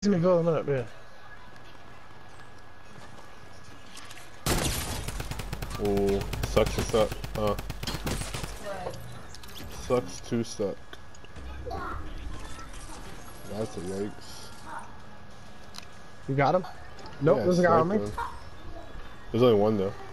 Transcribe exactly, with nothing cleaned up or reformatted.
See me filling up, yeah. Oh, sucks to suck. Uh, sucks to suck. That's a yikes. You got him? Nope, Yeah, there's a guy on me. him. There's only one though.